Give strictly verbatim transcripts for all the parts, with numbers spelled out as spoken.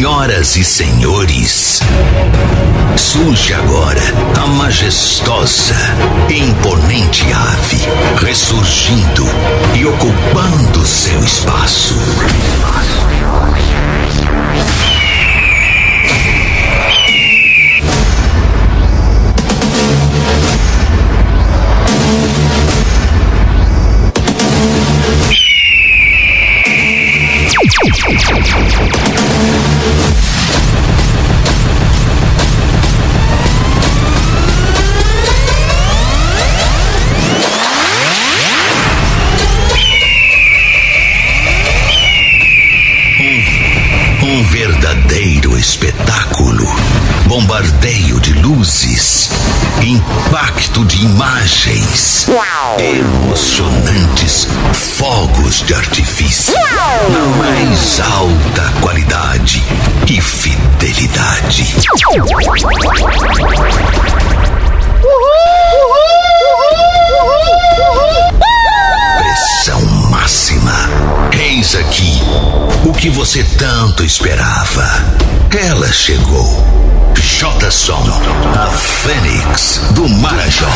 Senhoras e senhores, surge agora a majestosa e imponente ave, ressurgindo e ocupando seu espaço. Um verdadeiro espetáculo, bombardeio de luzes, impacto de imagens, emocionantes fogos de artifício, na mais alta qualidade e fidelidade. Pressão máxima. Eis aqui o que você tanto esperava. Ela chegou. J-Som, a Fênix do Marajó.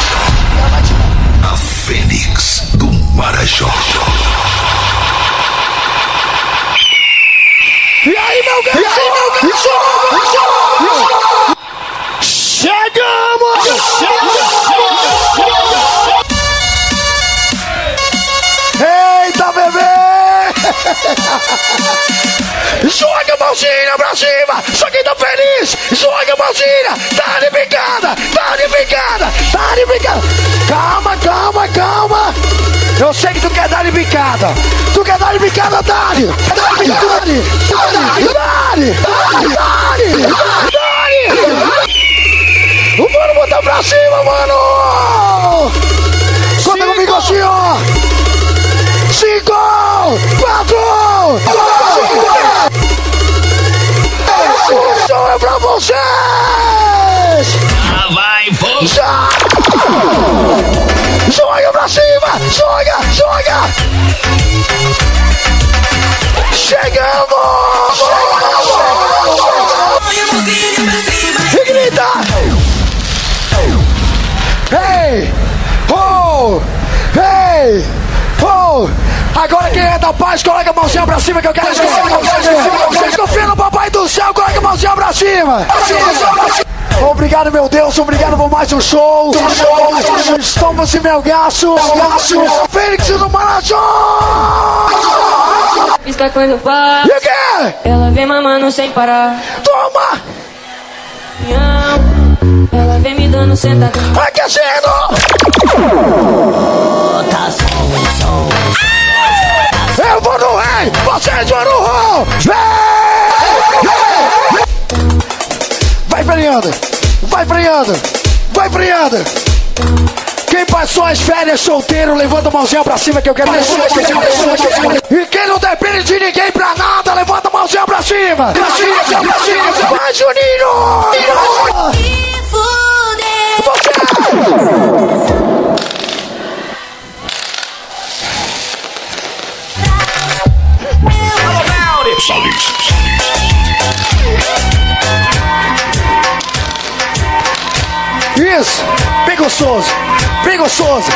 A Fênix do Marajó. E aí, meu gato? E aí, meu gato? Chegamos! Eita, bebê! Joga a mãozinha pra cima! Só quem tá feliz! Joga a mãozinha! Tá de picada! Tá de picada! Tá de picada! Calma, calma, calma! Eu sei que tu quer dar de picada! Tu quer dar de picada, Dali! Dali! Dali! Dali! Dali! Dali! Dali! Vamos botar pra cima, mano! Conta comigo assim, ó! Cinco! Quatro! Esse som é pra vocês! Ah, vai, vou! Já! Joga pra cima! Joga! Joga! Chegamos! E grita! Hey! Oh! Hey! Oh! Agora quem é da paz, coloca a mãozinha pra cima que eu quero escutar. Vocês confiam no papai do céu, coloca a mãozinha pra cima. Obrigado, meu Deus, obrigado por mais um show. Estamos em Melgaço, Fênix do Marajó. Pisca quando eu passo. E o quê? Ela vem mamando sem parar. Toma! Ela vem me dando sentadão. Aquecendo! Eu vou no rei, vocês vão no roll! Vai freando, vai freando, vai freando! Quem passou as férias solteiro, levanta a mãozinha pra cima que eu quero descer. E quem não depende de ninguém pra nada, levanta a mãozinha pra cima! Pra cima, pra cima! Vai, Juninho! Me fudeu! Você! Isso! Bem gostoso! Bem gostoso!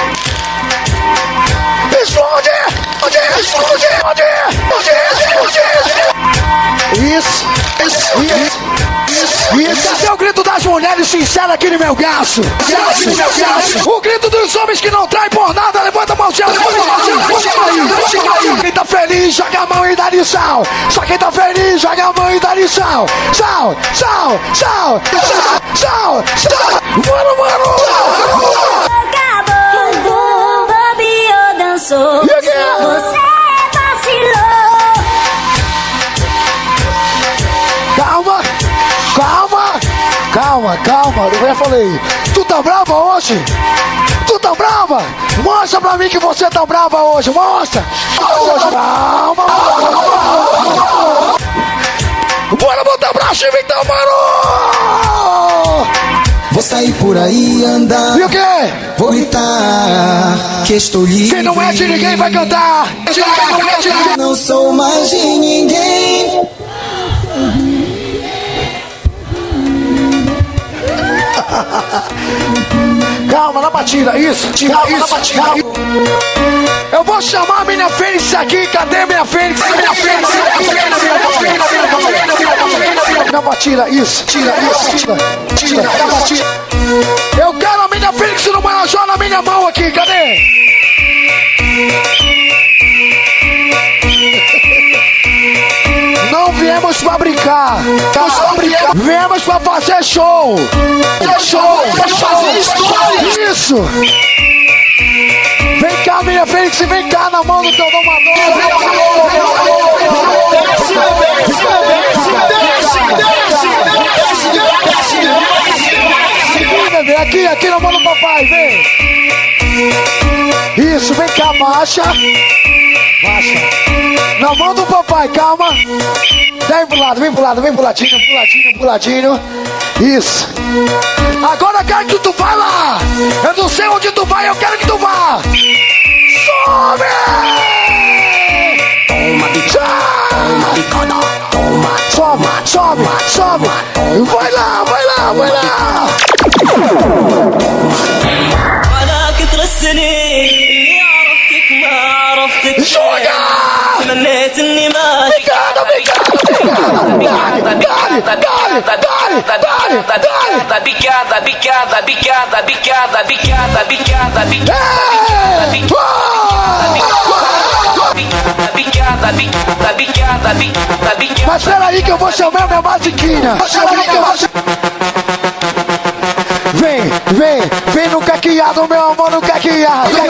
Explode! Explode! Explode! Explode! Explode! Isso! Isso! Isso! Isso! Esse é o grito das mulheres sinceras aqui no Melgaço! O grito dos homens que não traem por nada! Levanta a mãozinha! Quem tá feliz, joga a mão e dá de sal! Só quem tá feliz, joga a mão e dá de sal! Sal! Sal! Sal! Sal! Sal! Sal! Mano, mano! Acabou! O Bobby dançou! Você vacilou! Calma! Calma! Calma, calma! Eu já falei! Tu tá brava hoje? Tu tá brava? Mostra pra mim que você tá brava hoje! Mostra! Calma! Bora botar pra cima então, mano! Vou sair por aí andar. E o quê? Vou gritar que estou livre. Quem não é de ninguém vai cantar. Não sou mais de ninguém. Calma, na batida, isso, calma, isso, na batida. Eu vou chamar a minha Fênix aqui, cadê minha Fênix? Minha Fênix, na batida, isso, tira, isso, tira, tira, na batida. Eu quero a minha Fênix no Marajó na minha mão aqui, cadê? Não viemos pra brincar, viemos pra brincar. Viemos pra fazer show. Fazer show, fazer fazer história. Isso. Vem cá, minha Fênix, vem cá na mão do teu domador. Desce, desce, desce, desce, desce. Aqui, aqui na mão do papai, vem. Isso, vem cá, baixa. Baixa. Na mão do papai, calma. Vem pro lado, vem pro lado, vem pro ladinho, pro ladinho, pro ladinho. Isso. Agora eu quero que tu vá lá. Eu não sei onde tu vai, eu quero que tu vá. Sobe! Toma, toma, bicada, toma. Sobe, sobe, sobe. Vai lá, vai lá, vai lá. أنا كثر السنين اللي عرفتك ما عرفتك Joga! تمنيت إني ما Bicada, bicada, bicada. Dale, dale, dale, dale, dale. Bicada, bicada, bicada, bicada, bicada, bicada, bicada, bicada, bicada, bicada, bicada. Mas peraí que eu vou chamar minha basiquinha. Peraí que eu vou chamar. Vem, vem, vem no caqueado, meu amor, no caqueado.